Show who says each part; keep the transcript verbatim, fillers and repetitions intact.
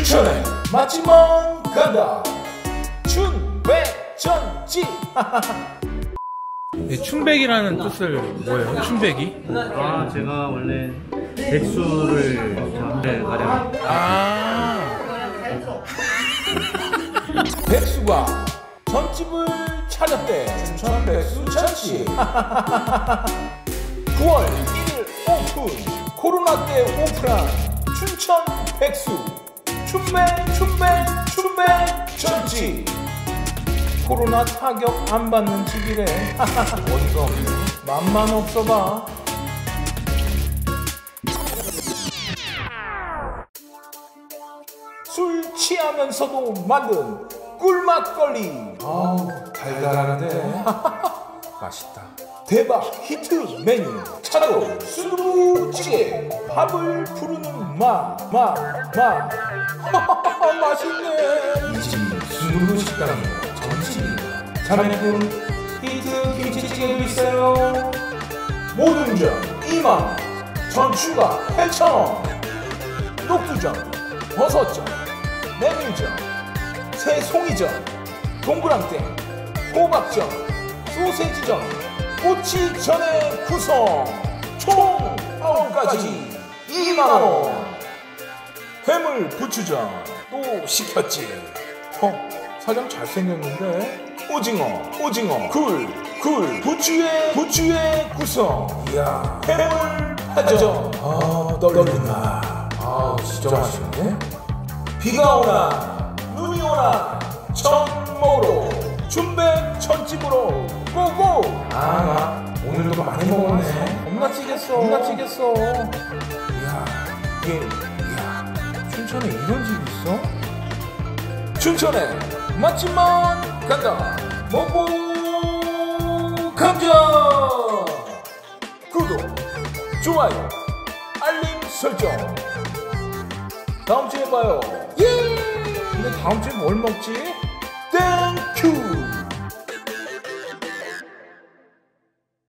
Speaker 1: 춘천에 맛집만 간다. 춘백전지.
Speaker 2: 네, 춘백이라는 뜻을 뭐예요? 춘백이?
Speaker 3: 아, 제가 원래 백수를 전에 가량.
Speaker 2: 아,
Speaker 1: 백수가 전집을 차렸대. 춘천 백수 전집. 구월 일일 오픈. 코로나 때 오픈한 춘천 백수. 춘백 춘백 춘백 전집. 코로나 타격 안 받는 집이래. 어디가 없네. 맘만 없어봐. 술 취하면서도 만든 꿀맛걸리. 아우 달달한데 맛있다. 대박 히트 메뉴 차가운 순두부찌개. 밥을 부르는 맛맛맛 맛있네. 이 집이 순두부 식당이야. 자매분 히트 김치찌개도 있어요. 모든 점 이만 원, 전 추가 팔천 원. 녹두전, 버섯전, 메밀전, 새송이전, 동그랑땡, 호박전, 소세지전, 꼬치전의 구성. 총 아홉 가지 이만 원. 해물 부추전 또 시켰지. 어? 사장 잘생겼는데. 오징어, 오징어, 굴, 굴, 부추의, 부추의 구성. 이야, 해물 파전. 아, 떨린다. 아, 진짜 맛있는데? 비가 오나, 눈이 오나, 천 먹으러, 춘백 천집으로 고고! 아, 나 오늘도 많이 먹었네. 겁나 찌겠어, 겁나 찌겠어. 이야, 이게, 이야, 춘천에 이런 집이 있어? 춘천에 맛집만 간다. 먹고 감자. 구독, 좋아요, 알림 설정. 다음 주에 봐요. 예. 근데 다음 주에 뭘 먹지? 땡큐.